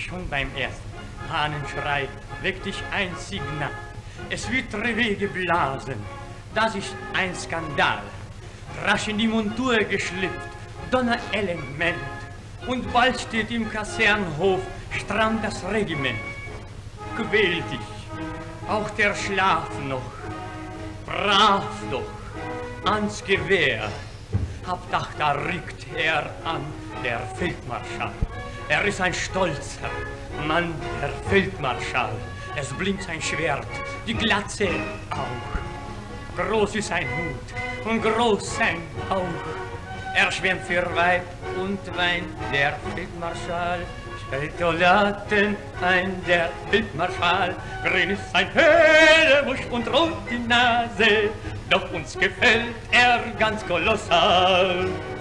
Schon beim ersten Hahnenschrei weckt dich ein Signal. Es wird Revier geblasen, das ist ein Skandal. Rasch in die Montur geschlüpft, Donnerelement. Und bald steht im Kasernenhof stramm das Regiment. Quäl dich, auch der Schlaf noch, brav doch, ans Gewehr. Hauptach, da rückt er an, der Feldmarschall. Er ist ein stolzer Mann, der Feldmarschall. Es blinkt sein Schwert, die Glatze auch. Groß ist sein Hut und groß sein Bauch. Er schwärmt für Weib und Wein, der Feldmarschall. Stellt Soldaten ein, der Feldmarschall. Grün ist sein Hellebusch und rot die Nase. Doch uns gefällt er ganz kolossal.